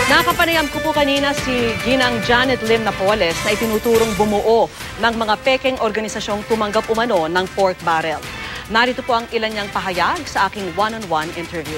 Nakapanayam ko po kanina si Ginang Janet Lim Napoles na itinuturong bumuo ng mga pekeng organisasyong tumanggap umano ng pork barrel. Narito po ang ilan niyang pahayag sa aking one-on-one interview.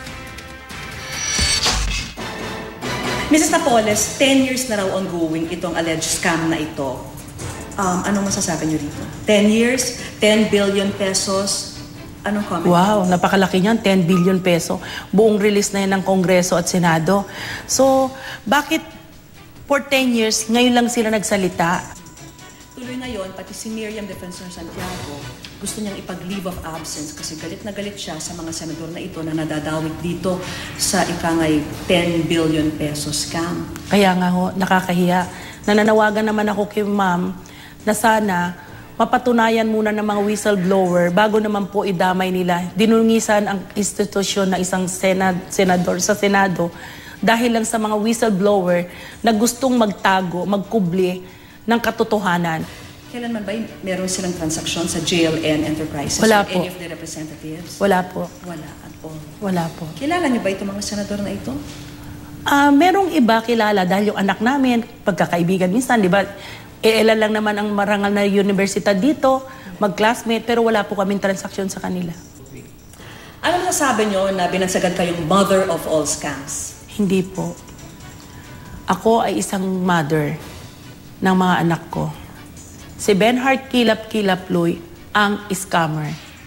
Mrs. Napoles, 10 years na raw ongoing itong alleged scam na ito. Anong masasabi niyo dito? 10 years, 10 billion pesos. Anong comment? Wow, napakalaki niyan, 10 billion peso. Buong release na yan ng Kongreso at Senado. So, bakit for 10 years, ngayon lang sila nagsalita? Tuloy ngayon, pati si Miriam Defensor Santiago, gusto niyang ipag-leave of absence kasi galit na galit siya sa mga senador na ito na nadadawit dito sa ikangay 10 billion peso scam. Kaya nga ho, nakakahiya. Nananawagan naman ako kay ma'am na sana mapatunayan muna ng mga whistleblower bago naman po idamay nila. Dinungisan ang institusyon ng isang senador sa Senado dahil lang sa mga whistleblower na gustong magtago, magkubli ng katotohanan. Kailan man ba meron silang transaksyon sa JLN Enterprises? Wala po. Any of the representatives? Wala po. Wala at all. Wala po. Kilala niyo ba itong mga senador na ito? Merong iba kilala dahil yung anak namin, pagkakaibigan minsan, di ba? Ilan lang naman ang marangal na universidad dito, mag-classmate, pero wala po kaming transaksyon sa kanila. Ano masasabi niyo na binansagan kayong mother of all scams? Hindi po. Ako ay isang mother ng mga anak ko. Si Benhart Kilap-Kilap Loy ang scammer.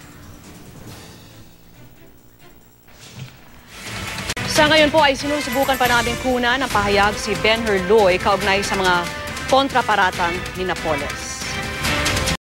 Sa ngayon po ay sinusubukan pa namin kunan ng pahayag si Benhart Loy kaugnay sa mga kontraparatan ni Napoles.